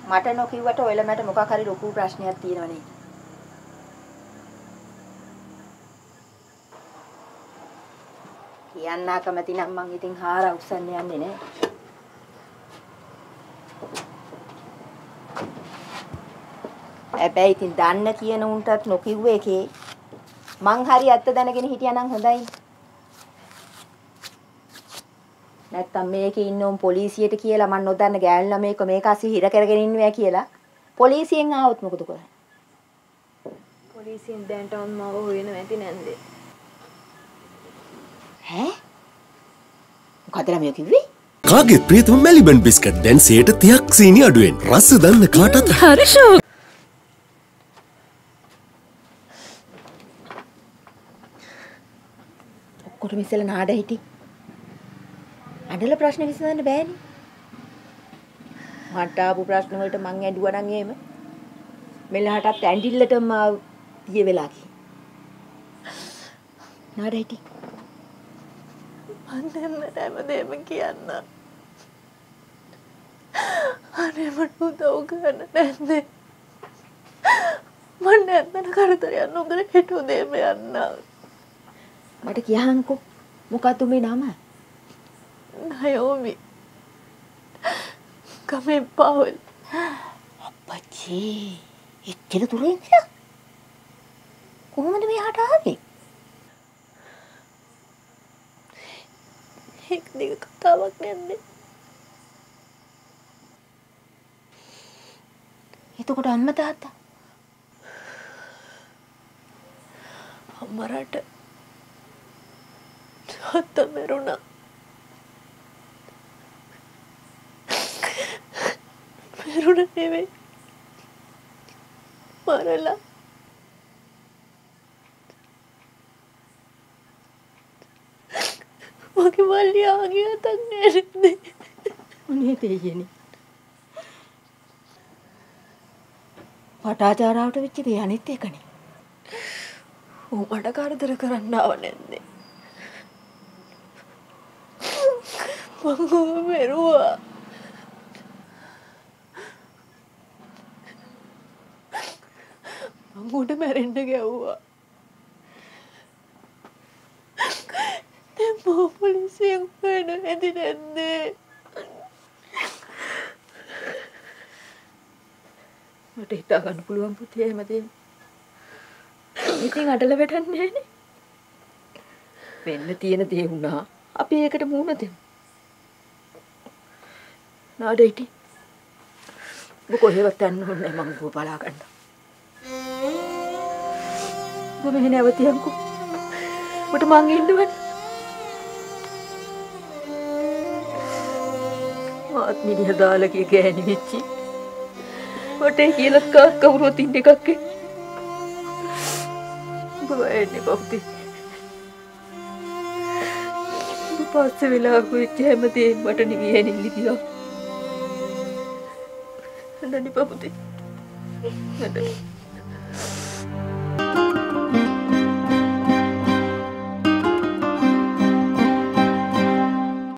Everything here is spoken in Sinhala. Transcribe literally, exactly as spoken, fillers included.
මට නොකියුවට ඔයලා මට මොකක් හරි ලොකු ප්‍රශ්නයක් තියෙනවනේ. කියන්න කැමති නම් මං ඉතින් හාර උස්සන්න යන්නේ නෑ. හැබැයි ඉතින් දන්න කියන උන්ටත් නොකියුව එකේ මං හරි ඇත්ත දැනගෙන හිටියා නම් හොඳයි. නැත්තම් මේකේ ඉන්න උන් පොලිසියට කියලා මං නොදන්න ගෑනු ළමයෙක් මේක අසි හිර කරගෙන ඉන්නවා කියලා පොලිසියෙන් ආවොත් මොකද කරන්නේ? පොලිසියෙන් දැන්ටවත් මාව හොයන නැති නැන්දේ. ඈ? මොකද ළමයා කිව්වේ? කාගේ ප්‍රියතම මෙලිබන් බිස්කට් දැන් සියයට තිහක් සීනි අඩුවෙන්. රස දන්න කාටත් හරි ෂෝ. ඔක්කොටම ඉස්සෙල්ලා නාඩ හිටි. අඬල ප්‍රශ්න විසඳන්න බෑනේ. මට ආපු ප්‍රශ්න වලට මං ඇඬුවා නම් එහෙම මෙලහටත් ඇඬිල්ලටම ඊයේ වෙලා කි. නාඩ හිටි. මන් දෙන්නට හැමදේම කියන්න. අනේ මට උදව් කරන්න නැද්ද? මන් නැත්තන කරදරයක් නොකර හෙට උදේම යන්න. මට කියහන්කෝ මොකක්ද මේ නම? නයෝමි. කමෙන් පාවල්. අප්පච්චි එච්චර දුරින් ගියා? කොහොමද මෙහාට ආවේ? එක් දිග කතාවක් නැන්නේ. එතකොට අම්මා තාත්තා අම්මරට තාත්තා මරුණා. මරුණ නෙවෙයි මරලා. මගේ මල්ලි ආගේ අතක් නෑනේ. මොනේ තේයනේ. පටාචාරාවට වෙච්ච දේ අනිත් එකනේ. ඌ මට කරදර කරන්න ආව නැන්නේ. මං ඌව මෙරුවා. මං ඌට මැරෙන්න ගැව්වා. දැන් පොලිසියෙන් හොයන ඇති නැද්දේ? මට හිතා ගන්න පුළුවන් පුතේ හැමදේම. ඉතින් අඩල වැටන්නේ නෑනේ. වෙන්න තියෙන දේ වුණා. අපි ඒකට මුහුණ දෙමු. නාඩ හිටි. ඔබ කොහෙවත් යන්න ඕනේ මම ඔබ බලා ගන්න. ඔබ මෙහෙ නැවතියන්කෝ. ඔබට මං ඉන්නවනේ. මාත් මිනිහ දාලා කිය ගෑණි වෙච්චි. මට කියලා කාක් කවුරුත් ඉන්න එකක් ඒ. ඔබ වෙන්නේ කොහොමද? ඔබ පස්සේ වෙලා වෙච්ච හැමදේම මට නිවිහෙන ඉලිදියා. නඩනි බබුතේ. නඩනි.